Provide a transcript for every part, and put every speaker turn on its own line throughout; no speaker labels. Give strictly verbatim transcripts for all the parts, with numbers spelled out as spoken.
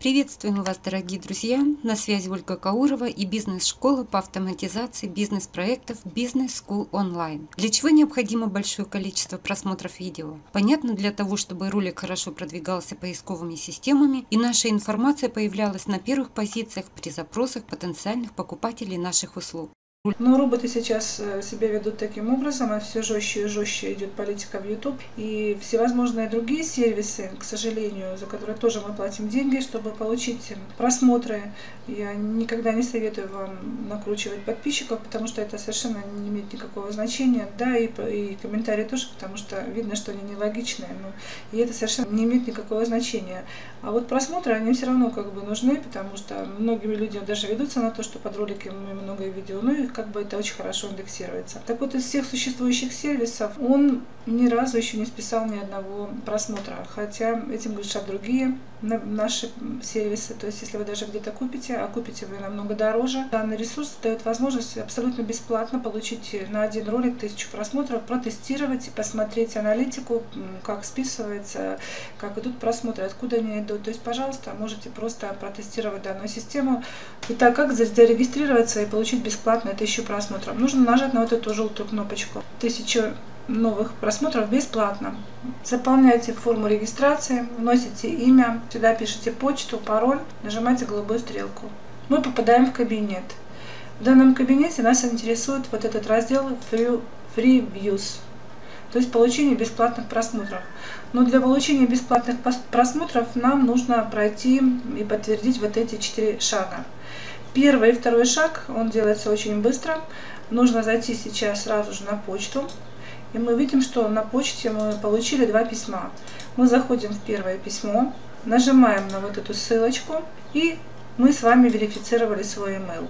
Приветствуем вас, дорогие друзья! На связи Ольга Каурова и бизнес-школа по автоматизации бизнес-проектов Business School Online. Для чего необходимо большое количество просмотров видео? Понятно, для того, чтобы ролик хорошо продвигался поисковыми системами и наша информация появлялась на первых позициях при запросах потенциальных покупателей наших услуг.
Но роботы сейчас себя ведут таким образом, а все жестче и жестче идет политика в YouTube. И всевозможные другие сервисы, к сожалению, за которые тоже мы платим деньги, чтобы получить просмотры. Я никогда не советую вам накручивать подписчиков, потому что это совершенно не имеет никакого значения. Да, и, и комментарии тоже, потому что видно, что они нелогичные. Но, и это совершенно не имеет никакого значения. А вот просмотры, они все равно как бы нужны, потому что многими людям даже ведутся на то, что под ролики много видео. Ну и как бы это очень хорошо индексируется. Так вот, из всех существующих сервисов он ни разу еще не списал ни одного просмотра, хотя этим грешат другие наши сервисы. То есть, если вы даже где-то купите, а купите вы намного дороже, данный ресурс дает возможность абсолютно бесплатно получить на один ролик тысячу просмотров, протестировать и посмотреть аналитику, как списывается, как идут просмотры, откуда они идут. То есть, пожалуйста, можете просто протестировать данную систему. Итак, как зарегистрироваться и получить бесплатно тысячу просмотров? Нужно нажать на вот эту желтую кнопочку. Тысячу новых просмотров бесплатно. Заполняйте форму регистрации, вносите имя, сюда пишите почту, пароль, нажимаете голубую стрелку. Мы попадаем в кабинет. В данном кабинете нас интересует вот этот раздел Free, Free Views, то есть получение бесплатных просмотров. Но для получения бесплатных просмотров нам нужно пройти и подтвердить вот эти четыре шага. Первый и второй шаг, он делается очень быстро. Нужно зайти сейчас сразу же на почту. И мы видим, что на почте мы получили два письма. Мы заходим в первое письмо, нажимаем на вот эту ссылочку, и мы с вами верифицировали свой email.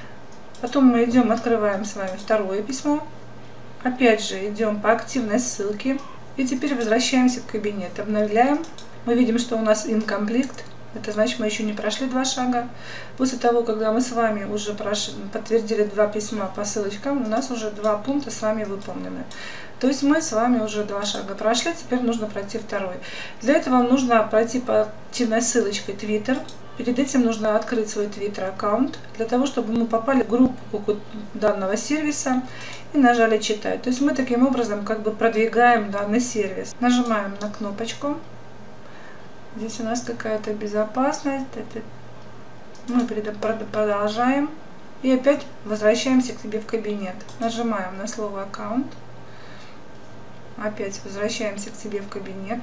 Потом мы идем, открываем с вами второе письмо. Опять же идем по активной ссылке. И теперь возвращаемся в кабинет. Обновляем. Мы видим, что у нас incomplete. Это значит, мы еще не прошли два шага. После того, когда мы с вами уже прошли, подтвердили два письма по ссылочкам, у нас уже два пункта с вами выполнены. То есть мы с вами уже два шага прошли, теперь нужно пройти второй. Для этого вам нужно пройти по активной ссылочкой Twitter. Перед этим нужно открыть свой Twitter аккаунт, для того, чтобы мы попали в группу данного сервиса и нажали «Читать». То есть мы таким образом как бы продвигаем данный сервис. Нажимаем на кнопочку. Здесь у нас какая-то безопасность. Это... Мы продолжаем. И опять возвращаемся к себе в кабинет. Нажимаем на слово «Аккаунт». Опять возвращаемся к себе в кабинет.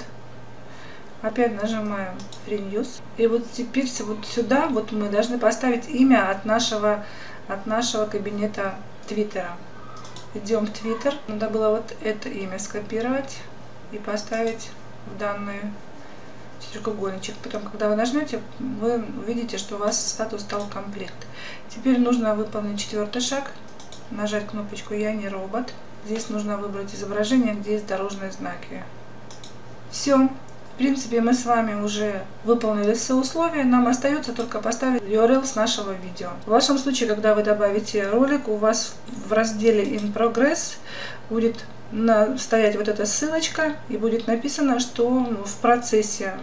Опять нажимаем Free News. И вот теперь вот сюда вот мы должны поставить имя от нашего, от нашего кабинета Твиттера. Идем в Твиттер. Надо было вот это имя скопировать и поставить в данную четырехугольничек. Потом, когда вы нажмете, вы увидите, что у вас статус стал комплект. Теперь нужно выполнить четвертый шаг. Нажать кнопочку «Я не робот». Здесь нужно выбрать изображение, где есть дорожные знаки. Все. В принципе, мы с вами уже выполнили все условия. Нам остается только поставить ю ар эл с нашего видео. В вашем случае, когда вы добавите ролик, у вас в разделе In Progress будет на, стоять вот эта ссылочка, и будет написано, что в процессе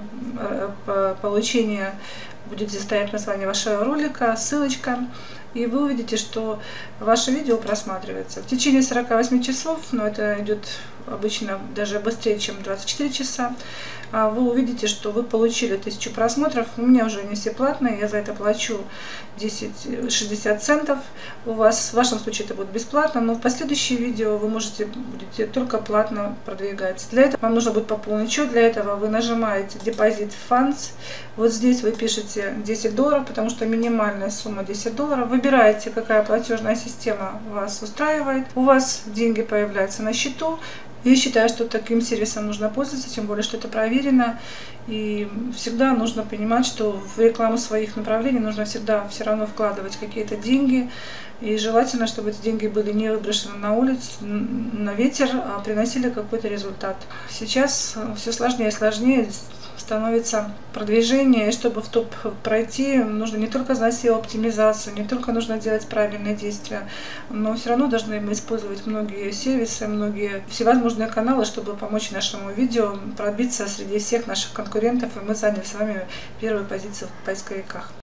э, получения будет здесь стоять название вашего ролика, ссылочка, и вы увидите, что ваше видео просматривается. В течение сорока восьми часов, но это идет обычно даже быстрее, чем двадцать четыре часа, вы увидите, что вы получили тысячу просмотров. У меня уже не все платные, я за это плачу десять-шестьдесят центов. У вас, в вашем случае, это будет бесплатно, но в последующие видео вы можете будете только платно продвигать. Для этого вам нужно будет пополнить счет. Для этого вы нажимаете Deposit Funds. Вот здесь вы пишете десять долларов, потому что минимальная сумма десять долларов. Выбираете, какая платежная система вас устраивает. У вас деньги появляются на счету. Я считаю, что таким сервисом нужно пользоваться, тем более, что это проверено. И всегда нужно понимать, что в рекламу своих направлений нужно всегда все равно вкладывать какие-то деньги. И желательно, чтобы эти деньги были не выброшены на улицу, на ветер, а приносили какой-то результат. Сейчас все сложнее и сложнее становится продвижение, и чтобы в топ пройти, нужно не только знать сео оптимизацию, не только нужно делать правильные действия, но все равно должны мы использовать многие сервисы, многие всевозможные нужные каналы, чтобы помочь нашему видео пробиться среди всех наших конкурентов, и мы заняли с вами первую позицию в поисковиках.